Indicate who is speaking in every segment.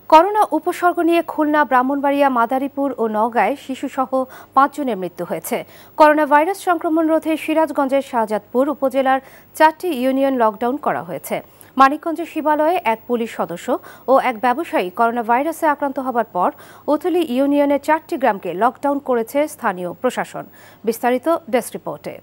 Speaker 1: Corona উপসর্গ নিয়ে খুলনা, ব্রাহ্মণবাড়িয়া, মাদারীপুর ও নওগাঁয় শিশুসহ ৫ জনের মৃত্যু হয়েছে। করোনা ভাইরাস সংক্রমণ রোধে সিরাজগঞ্জের শাহজাদপুর উপজেলার ৪টি ইউনিয়ন লকডাউন করা হয়েছে। মানিকগঞ্জের শিবালয়ে এক পুলিশ সদস্য ও এক ব্যবসায়ী করোনা ভাইরাসে আক্রান্ত হবার পর উথলি ইউনিয়নের ৪টি গ্রামকে লকডাউন করেছে স্থানীয় প্রশাসন। বিস্তারিত ডেস্ক রিপোর্টে।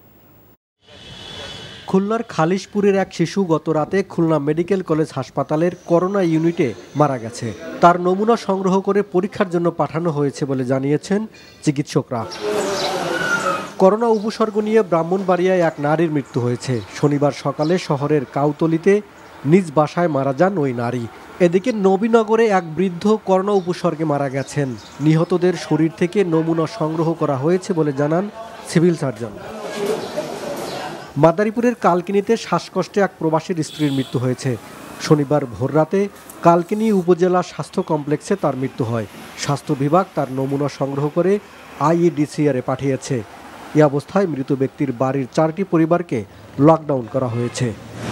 Speaker 2: খুলনার খালিশপুরের এক শিশু গত রাতে খুলনা মেডিকেল কলেজ হাসপাতালের করোনা ইউনিটে মারা গেছে। তার নমুনা সংগ্রহ করে পরীক্ষার জন্য পাঠানো হয়েছে বলে জানিয়েছেন চিকিৎসকরা। করোনা উপসর্গ নিয়ে ব্রাহ্মণবাড়িয়ায় এক নারীর মৃত্যু হয়েছে। শনিবার সকালে শহরের কাউতলিতে নিজ বাসায় মারা যান ওই নারী। এদিকে নবীনগরে এক বৃদ্ধ করোনা উপসর্গে মারা গেছেন। নিহতদের শরীর থেকে নমুনা সংগ্রহ করা হয়েছে বলে জানান সিভিল সার্জন। মাদারীপুরের কালকিনিতে শ্বাসকষ্টে এক প্রবাসীর স্ত্রীর মৃত্যু হয়েছে। শনিবার ভোররাতে কালকিনি উপজেলা স্বাস্থ্য কমপ্লেক্সে তার মৃত্যু হয়। স্বাস্থ্য বিভাগ তার নমুনা সংগ্রহ করে আইইডিসিআরে পাঠিয়েছে। এ অবস্থায় মৃত ব্যক্তির বাড়ির 4টি পরিবারকে লকডাউন করা হয়েছে।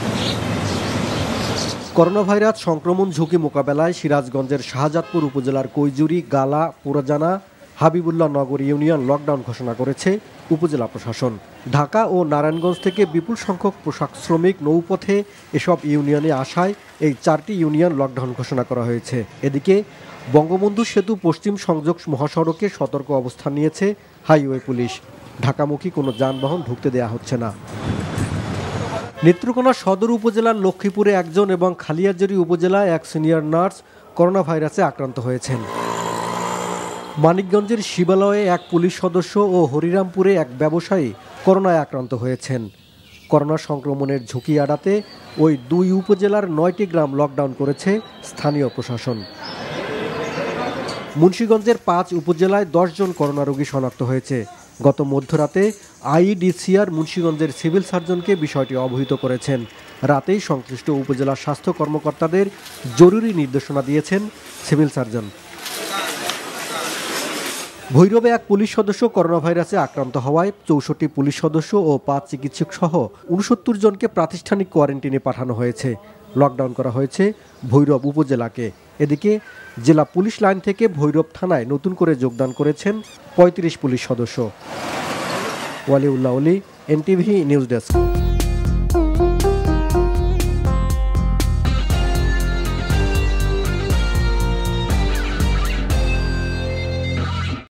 Speaker 2: করোনা ভাইরাস সংক্রমণ ঝুঁকি মোকাবেলায় সিরাজগঞ্জের শাহজাদপুর উপজেলার কৈজুরি, গালা, পুরাজানা, হাবিবুল্লাহ নগর ইউনিয়ন লকডাউন ঘোষণা করেছে উপজেলা প্রশাসন। ঢাকা ও নারায়ণগঞ্জ থেকে বিপুল সংখ্যক পোশাক শ্রমিক নৌপথে এসব ইউনিয়নে আসায় এই 4টি ইউনিয়ন লকডাউন ঘোষণা করা হয়েছে। এদিকে বঙ্গবন্ধু সেতু পশ্চিম সংযোগ মহাসড়কে সতর্ক অবস্থান নিয়েছে হাইওয়ে পুলিশ। ঢাকামুখী কোনো যানবাহন ঢুকতে দেওয়া হচ্ছে না। নেত্রকোনা সদর উপজেলার লক্ষ্মীপুরে একজন এবং খালিয়াজুরি উপজেলায় এক সিনিয়র নার্স করোনা ভাইরাসে আক্রান্ত হয়েছেন। মানিকগঞ্জের শিবালয়ে এক পুলিশ সদস্য ও হরিরামপুরে এক ব্যবসায়ী করোনায় আক্রান্ত হয়েছেন। করোনা সংক্রমণের ঝুঁকি এড়াতে ওই 2 উপজেলার 9টি গ্রাম লকডাউন করেছে স্থানীয় প্রশাসন। মুন্সিগঞ্জের 5 উপজেলায় 10 জন করোনা রোগী শনাক্ত হয়েছে। গত মধ্যরাতে আইইডিসিআর মুন্সিগঞ্জের সিভিল সার্জনকে বিষয়টি অবহিত করেছেন। রাতেই সংশ্লিষ্ট উপজেলা স্বাস্থ্য কর্মকর্তাদের জরুরি নির্দেশনা দিয়েছেন সিভিল সার্জন। ভৈরবে এক পুলিশ সদস্য করোনা ভাইরাসে আক্রান্ত হওয়ায় 64 পুলিশ সদস্য ও 5 চিকিৎসক সহ 69 জনকে প্রাতিষ্ঠানিক কোয়ারেন্টিনে পাঠানো হয়েছে। লকডাউন করা হয়েছে ভৈরব উপজেলাকে। এদিকে জেলা পুলিশ লাইন থেকে ভৈরব থানায় নতুন করে যোগদান করেছেন 35 পুলিশ সদস্য। ওয়ালিউল্লাহ অলি, এনটিভি নিউজ ডেস্ক।